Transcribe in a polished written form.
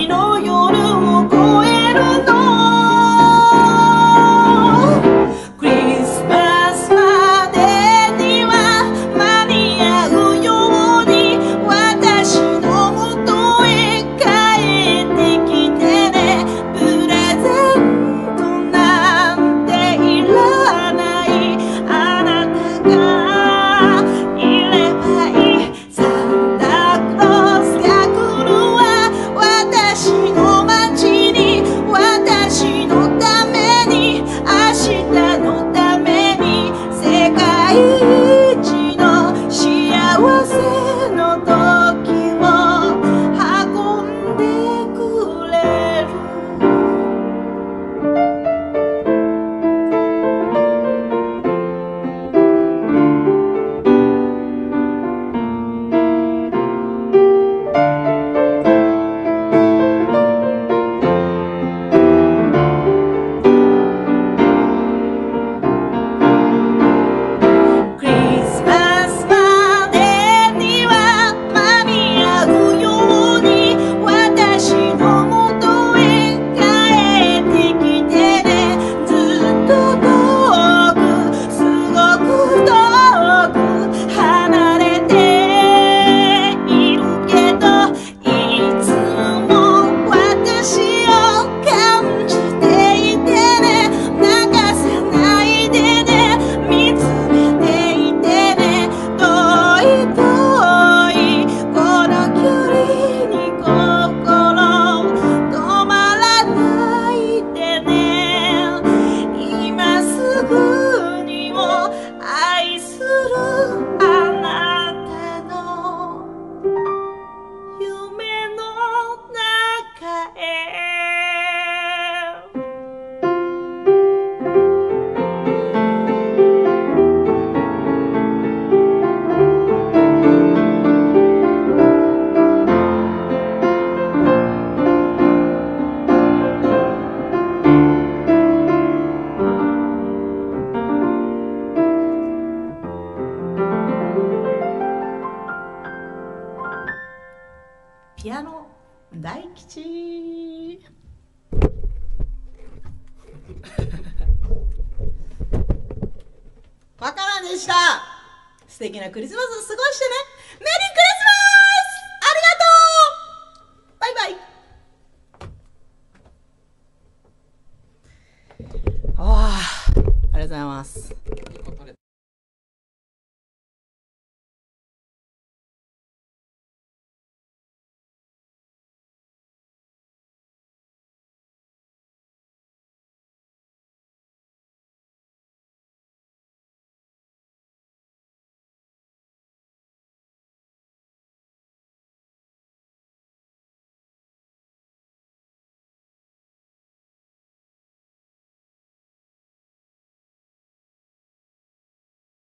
の夜を越えるの。クリスマスまでには間に合うように私のもとへ帰ってきてね。プレゼントなんていらない、あなたがいればいい。サンタクロースが来るわ、私の街に、私のために、明日のために、世界一の幸せの時を運んでくれる。クリスマスまでには間に合うように私のもとへ帰ってきてね。ずっと遠く、すごく遠く離れているけど、いつも私を感じていてね。泣かさないでね、見つめていてね。遠い遠いこの距離に心止まらないでね。今すぐにも愛するあなたの夢の中へ。ピアノ大吉。わからんでした。素敵なクリスマスを過ごしてね。メリークリスマス。ありがとう。バイバイ。ありがとうございます。